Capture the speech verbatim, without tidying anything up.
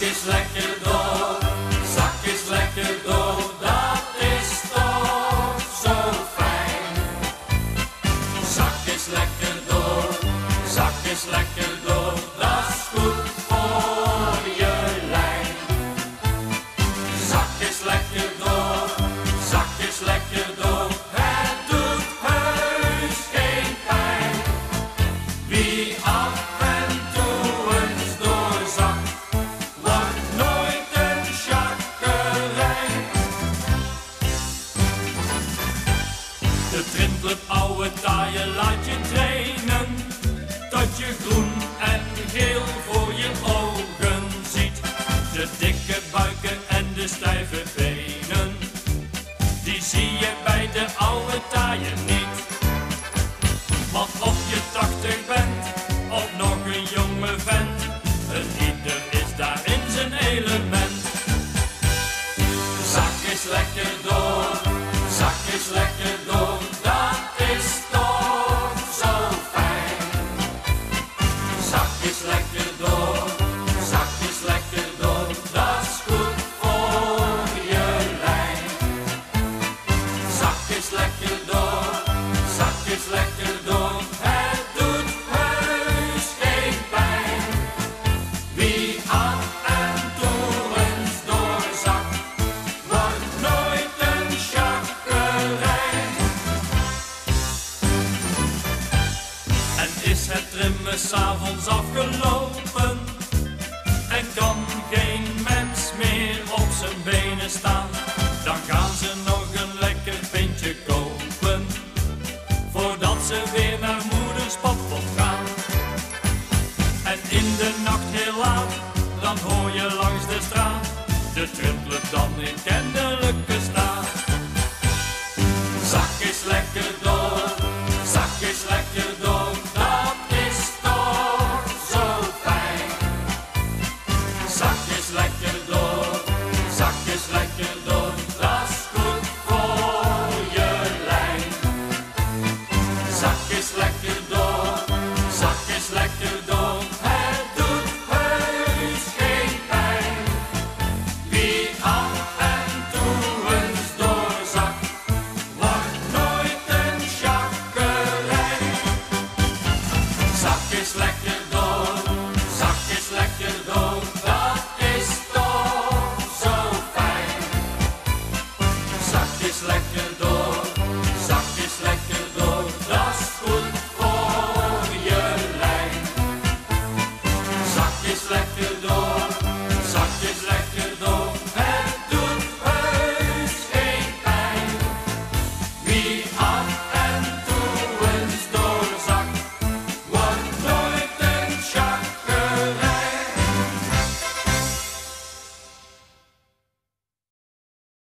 is lekker door, zak is lekker door, dat is toch zo fijn. Zak is lekker door, zak is lekker door, dat is goed voor je lijn. Zak is lekker door, zak is lekker door, het doet heus geen pijn. Wie af en toe eens doorzakt, wordt nooit een chakkerij. De Trintclub oude taaien laat je trainen, tot je groen en geel voor je ogen ziet. De dikke buiken en de stijve benen, die zie je bij de oude taaien niet. Want of je tachtig bent, of nog een jonge vent, een ieder is daar in zijn element. Zak is lekker door, zak is lekker door, dat is toch zo fijn. Zak is lekker door, zak is lekker door, dat is goed voor je lijn. Zak is lekker door, zak is lekker door, het doet heus geen pijn. Wie af en toe eens doorzakt, wordt nooit een chakkerij. En is het trimmen 's avonds afgelopen, en kan geen mens meer op zijn benen staan, dan gaan ze nog een lekker pintje kopen, voordat ze weer naar moeders pappot gaan. En in de nacht heel laat, dan hoor je langs de straat de Trintclub dan in kennelijke staat. Zak is lekker door, zak is lekker door, dat is toch zo fijn. Zak is lekker door, zak is lekker door, dat is goed voor je lijn. Zak is lekker door, zak is lekker door, het doet heus geen pijn. Wie af en toe eens doorzakt, wordt nooit een chakkerij. Zak is lekker